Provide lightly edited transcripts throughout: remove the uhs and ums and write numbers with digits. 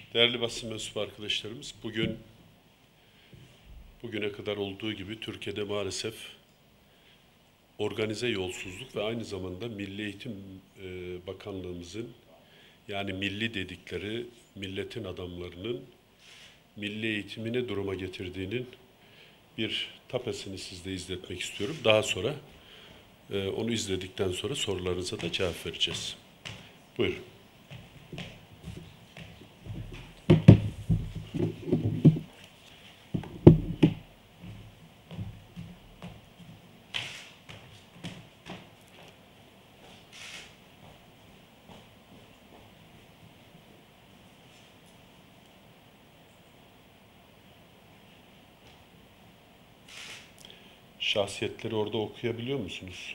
Değerli basın mensubu arkadaşlarımız, bugüne kadar olduğu gibi Türkiye'de maalesef organize yolsuzluk ve aynı zamanda Milli Eğitim Bakanlığımızın, yani milli dedikleri milletin adamlarının milli eğitimi ne duruma getirdiğinin bir tapesini sizde izletmek istiyorum. Daha sonra onu izledikten sonra sorularınıza da cevap vereceğiz. Buyurun. Şahsiyetleri orada okuyabiliyor musunuz?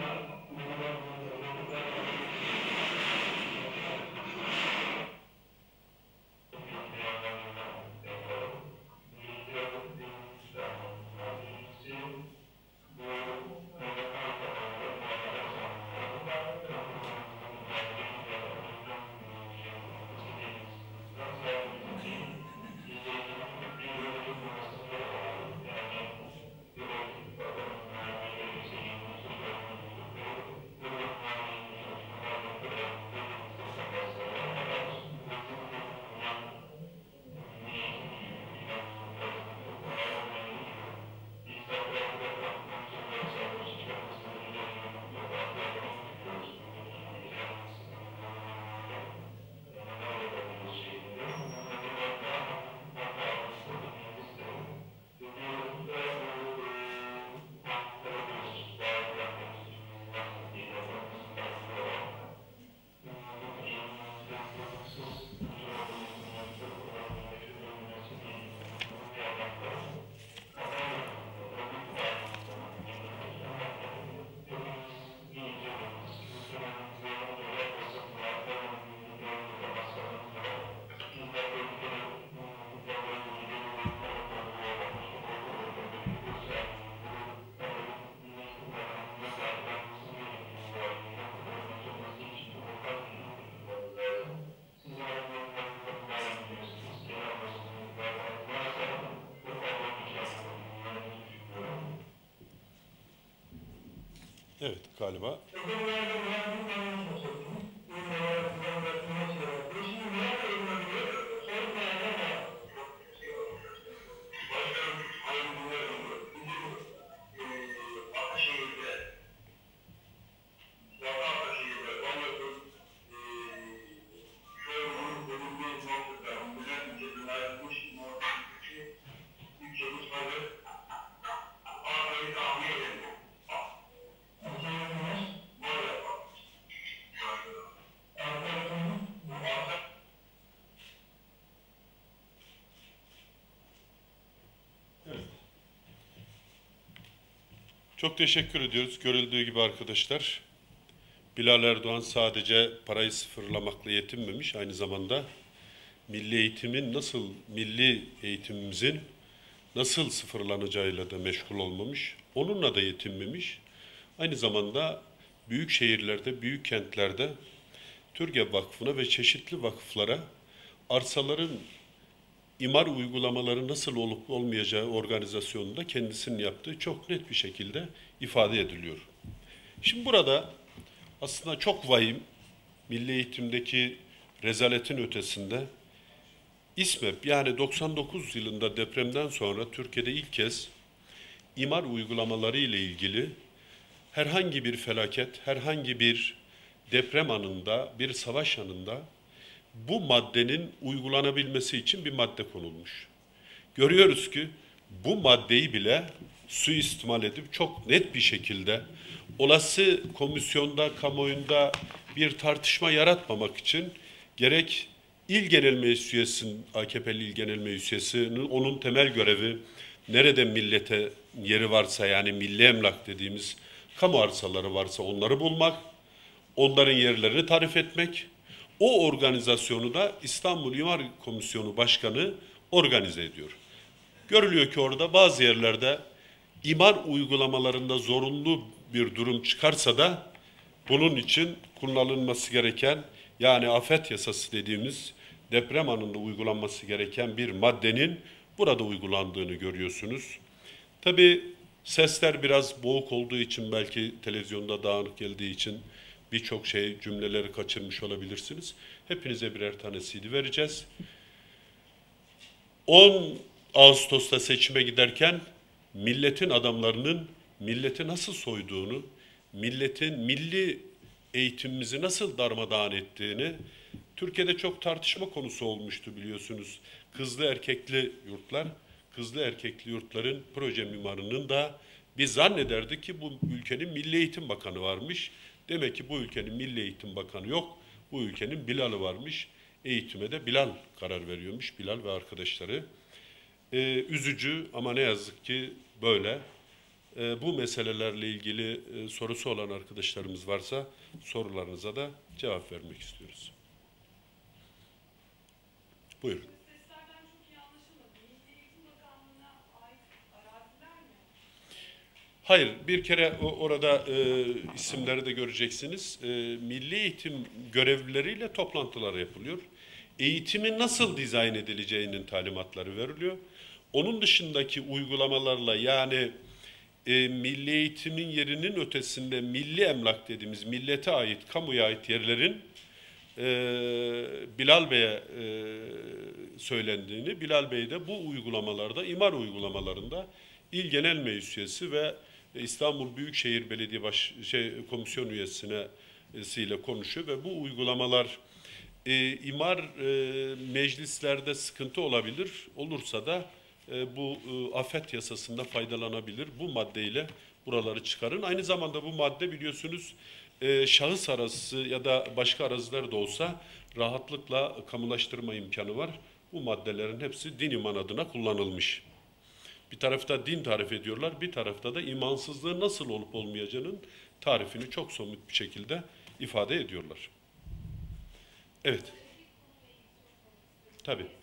Evet, galiba. Çok teşekkür ediyoruz. Görüldüğü gibi arkadaşlar, Bilal Erdoğan sadece parayı sıfırlamakla yetinmemiş, aynı zamanda milli eğitimimizin nasıl sıfırlanacağıyla da meşgul olmamış, onunla da yetinmemiş. Aynı zamanda büyük şehirlerde, büyük kentlerde TÜRGEV Vakfı'na ve çeşitli vakıflara arsaların imar uygulamaları nasıl olup olmayacağı organizasyonunda kendisinin yaptığı çok net bir şekilde ifade ediliyor. Şimdi burada aslında çok vahim, milli eğitimdeki rezaletin ötesinde İSMEP, yani 99 yılında depremden sonra Türkiye'de ilk kez imar uygulamaları ile ilgili herhangi bir felaket, herhangi bir deprem anında, bir savaş anında bu maddenin uygulanabilmesi için bir madde konulmuş. Görüyoruz ki bu maddeyi bile suistimal edip çok net bir şekilde olası komisyonda, kamuoyunda bir tartışma yaratmamak için gerek İl Genel Meclis üyesinin, AKP'li İl Genel Meclis üyesinin, onun temel görevi nerede millete yeri varsa, yani milli emlak dediğimiz kamu arsaları varsa onları bulmak, onların yerlerini tarif etmek. O organizasyonu da İstanbul İmar Komisyonu Başkanı organize ediyor. Görülüyor ki orada bazı yerlerde imar uygulamalarında zorunlu bir durum çıkarsa da bunun için kullanılması gereken, yani afet yasası dediğimiz deprem anında uygulanması gereken bir maddenin burada uygulandığını görüyorsunuz. Tabii sesler biraz boğuk olduğu için, belki televizyonda dağınık geldiği için birçok cümleleri kaçırmış olabilirsiniz. Hepinize birer tane CD vereceğiz. 10 Ağustos'ta seçime giderken milletin adamlarının milleti nasıl soyduğunu, milletin milli eğitimimizi nasıl darmadağın ettiğini, Türkiye'de çok tartışma konusu olmuştu biliyorsunuz. Kızlı erkekli yurtlar, kızlı erkekli yurtların proje mimarının da biz zannederdik ki bu ülkenin Milli Eğitim Bakanı varmış. Demek ki bu ülkenin Milli Eğitim Bakanı yok. Bu ülkenin Bilal'ı varmış. Eğitime de Bilal karar veriyormuş. Bilal ve arkadaşları. Üzücü ama ne yazık ki böyle. Bu meselelerle ilgili sorusu olan arkadaşlarımız varsa sorularınıza da cevap vermek istiyoruz. Buyurun. Hayır, bir kere orada isimleri de göreceksiniz. Milli eğitim görevlileriyle toplantılar yapılıyor. Eğitimin nasıl dizayn edileceğinin talimatları veriliyor. Onun dışındaki uygulamalarla yani milli eğitimin yerinin ötesinde milli emlak dediğimiz millete ait, kamuya ait yerlerin Bilal Bey'e söylendiğini, Bilal Bey de bu uygulamalarda, imar uygulamalarında İl Genel Meclis Üyesi ve İstanbul Büyükşehir Belediye Komisyon üyesine ile konuşuyor ve bu uygulamalar imar meclislerde sıkıntı olabilir. Olursa da bu afet yasasında faydalanabilir. Bu maddeyle buraları çıkarın. Aynı zamanda bu madde biliyorsunuz şahıs arazisi ya da başka araziler de olsa rahatlıkla kamulaştırma imkanı var. Bu maddelerin hepsi din iman adına kullanılmış. Bir tarafta din tarif ediyorlar, bir tarafta da imansızlığın nasıl olup olmayacağının tarifini çok somut bir şekilde ifade ediyorlar. Evet. Tabii.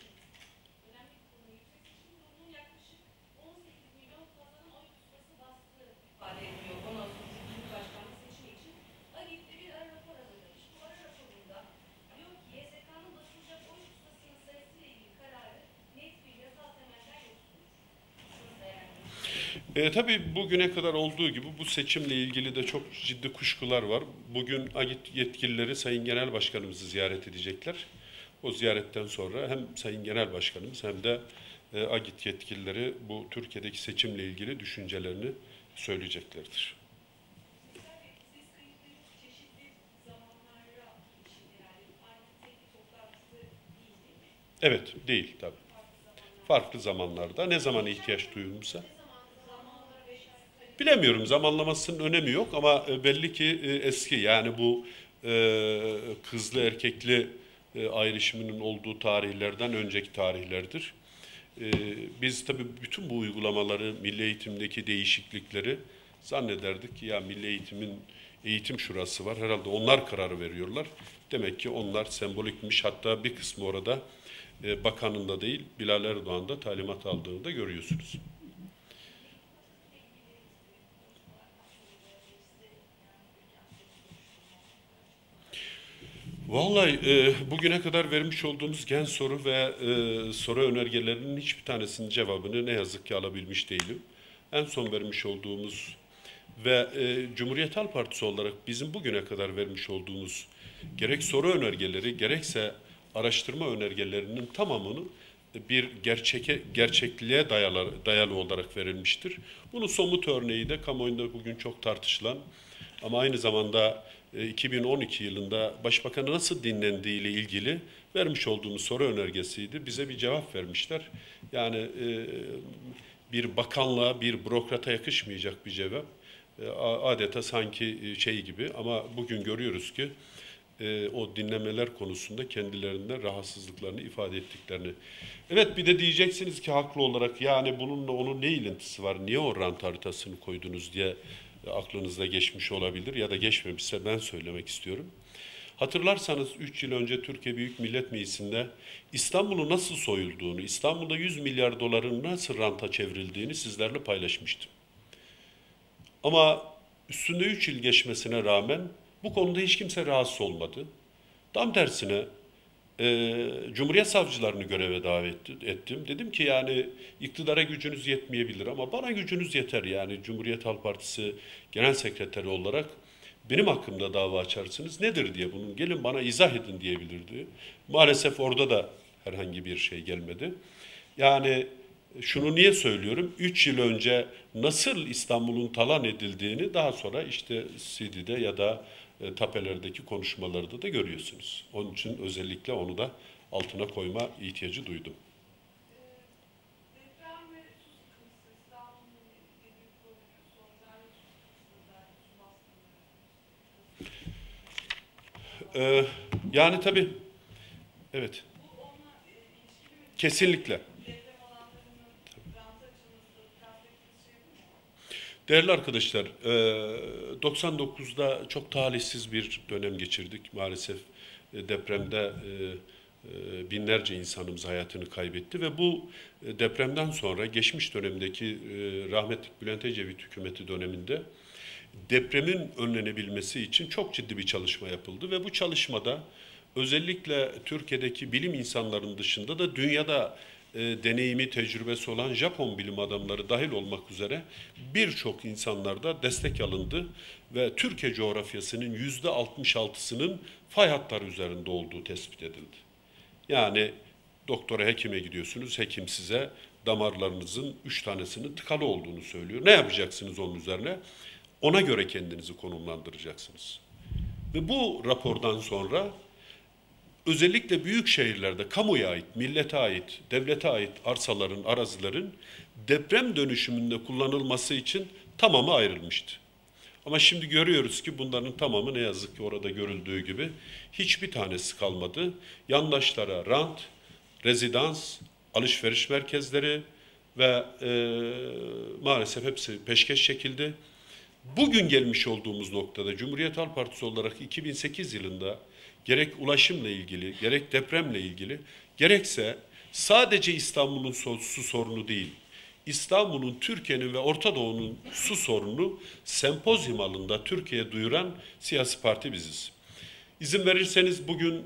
Tabii bugüne kadar olduğu gibi bu seçimle ilgili de çok ciddi kuşkular var. Bugün AGİT yetkilileri Sayın Genel Başkanımızı ziyaret edecekler. O ziyaretten sonra hem Sayın Genel Başkanımız hem de AGİT yetkilileri bu Türkiye'deki seçimle ilgili düşüncelerini söyleyeceklerdir. Evet, değil tabii. Farklı zamanlarda ne zaman ihtiyaç duyulmuşsa. Bilemiyorum, zamanlamasının önemi yok ama belli ki eski yani bu kızlı erkekli ayrışımının olduğu tarihlerden önceki tarihlerdir. Biz tabii bütün bu uygulamaları, milli eğitimdeki değişiklikleri zannederdik ki ya milli eğitimin eğitim şurası var herhalde onlar kararı veriyorlar. Demek ki onlar sembolikmiş, hatta bir kısmı orada bakanın da değil Bilal Erdoğan da talimat aldığını da görüyorsunuz. Vallahi bugüne kadar vermiş olduğumuz gen soru ve soru önergelerinin hiçbir tanesinin cevabını ne yazık ki alabilmiş değilim. En son vermiş olduğumuz ve Cumhuriyet Halk Partisi olarak bizim bugüne kadar vermiş olduğumuz gerek soru önergeleri gerekse araştırma önergelerinin tamamını bir gerçekliğe dayalı olarak verilmiştir. Bunun somut örneği de kamuoyunda bugün çok tartışılan ama aynı zamanda 2012 yılında Başbakanı nasıl dinlendiği ile ilgili vermiş olduğumuz soru önergesiydi. Bize bir cevap vermişler. Yani bir bakanlığa, bir bürokrata yakışmayacak bir cevap. Adeta sanki şey gibi ama bugün görüyoruz ki o dinlemeler konusunda kendilerinde rahatsızlıklarını ifade ettiklerini. Evet, bir de diyeceksiniz ki haklı olarak yani bununla onun ne ilintisi var, niye o rant haritasını koydunuz diye aklınızda geçmiş olabilir ya da geçmemişse ben söylemek istiyorum. Hatırlarsanız 3 yıl önce Türkiye Büyük Millet Meclisi'nde İstanbul'un nasıl soyulduğunu, İstanbul'da 100 milyar doların nasıl ranta çevrildiğini sizlerle paylaşmıştım. Ama üstünde 3 yıl geçmesine rağmen bu konuda hiç kimse rahatsız olmadı. Tam tersine Cumhuriyet savcılarını göreve davet ettim. Dedim ki yani iktidara gücünüz yetmeyebilir ama bana gücünüz yeter. Yani Cumhuriyet Halk Partisi Genel Sekreteri olarak benim hakkımda dava açarsınız. Nedir diye bunun gelin bana izah edin diyebilirdi. Maalesef orada da herhangi bir şey gelmedi. Yani şunu niye söylüyorum? 3 yıl önce nasıl İstanbul'un talan edildiğini daha sonra işte CD'de ya da tapelerdeki konuşmalarda da görüyorsunuz. Onun için özellikle onu da altına koyma ihtiyacı duydum. Yani tabii, evet, kesinlikle. Değerli arkadaşlar, 99'da çok talihsiz bir dönem geçirdik. Maalesef depremde binlerce insanımız hayatını kaybetti ve bu depremden sonra geçmiş dönemdeki rahmetli Bülent Ecevit hükümeti döneminde depremin önlenebilmesi için çok ciddi bir çalışma yapıldı ve bu çalışmada özellikle Türkiye'deki bilim insanlarının dışında da dünyada deneyimi, tecrübesi olan Japon bilim adamları dahil olmak üzere birçok insanlarda destek alındı ve Türkiye coğrafyasının %66'sının fay hatları üzerinde olduğu tespit edildi. Yani doktora, hekime gidiyorsunuz, hekim size damarlarınızın 3 tanesinin tıkalı olduğunu söylüyor. Ne yapacaksınız onun üzerine? Ona göre kendinizi konumlandıracaksınız. Ve bu rapordan sonra özellikle büyük şehirlerde kamuya ait, millete ait, devlete ait arsaların, arazilerin deprem dönüşümünde kullanılması için tamamı ayrılmıştı. Ama şimdi görüyoruz ki bunların tamamı ne yazık ki orada görüldüğü gibi hiçbir tanesi kalmadı. Yandaşlara rant, rezidans, alışveriş merkezleri ve maalesef hepsi peşkeş çekildi. Bugün gelmiş olduğumuz noktada Cumhuriyet Halk Partisi olarak 2008 yılında gerek ulaşımla ilgili, gerek depremle ilgili, gerekse sadece İstanbul'un su sorunu değil, İstanbul'un, Türkiye'nin ve Orta Doğu'nun su sorunu sempozyum alanında Türkiye'ye duyuran siyasi parti biziz. İzin verirseniz bugün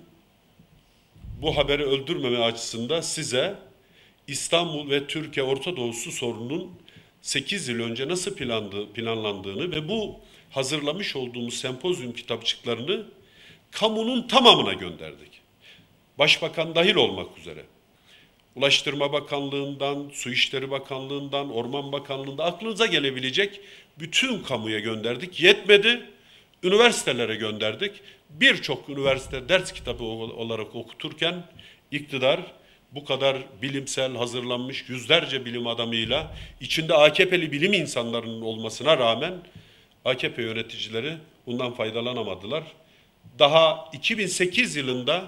bu haberi öldürmeme açısından size İstanbul ve Türkiye Orta Doğu su sorununun 8 yıl önce nasıl planlandığını ve bu hazırlamış olduğumuz sempozyum kitapçıklarını kamunun tamamına gönderdik. Başbakan dahil olmak üzere. Ulaştırma Bakanlığı'ndan, Su İşleri Bakanlığı'ndan, Orman Bakanlığı'ndan aklınıza gelebilecek bütün kamuya gönderdik. Yetmedi, üniversitelere gönderdik. Birçok üniversite ders kitabı olarak okuturken iktidar bu kadar bilimsel hazırlanmış yüzlerce bilim adamıyla içinde AKP'li bilim insanlarının olmasına rağmen AKP yöneticileri bundan faydalanamadılar. Daha 2008 yılında,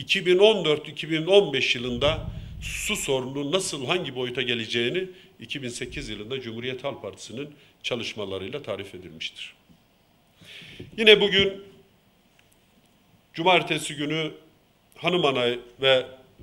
2014-2015 yılında su sorunu nasıl, hangi boyuta geleceğini 2008 yılında Cumhuriyet Halk Partisi'nin çalışmalarıyla tarif edilmiştir. Yine bugün cumartesi günü Hanımanay ve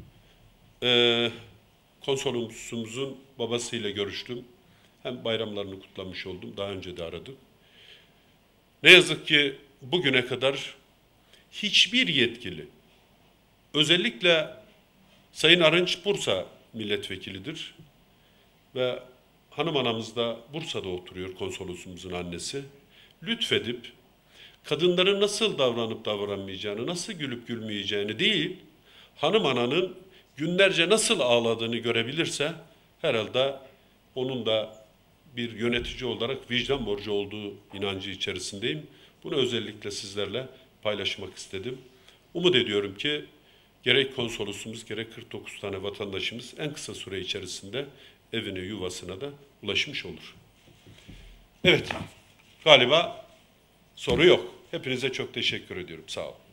konsolosumuzun babasıyla görüştüm. Hem bayramlarını kutlamış oldum, daha önce de aradım. Ne yazık ki bugüne kadar hiçbir yetkili, özellikle Sayın Arınç Bursa milletvekilidir ve hanım anamız da Bursa'da oturuyor, konsolosumuzun annesi. Lütfedip kadınların nasıl davranıp davranmayacağını, nasıl gülüp gülmeyeceğini değil, hanım ananın günlerce nasıl ağladığını görebilirse herhalde onun da bir yönetici olarak vicdan borcu olduğu inancı içerisindeyim. Bunu özellikle sizlerle paylaşmak istedim. Umut ediyorum ki gerek konsolosumuz gerek 49 tane vatandaşımız en kısa süre içerisinde evine, yuvasına da ulaşmış olur. Evet, galiba soru yok. Hepinize çok teşekkür ediyorum. Sağ olun.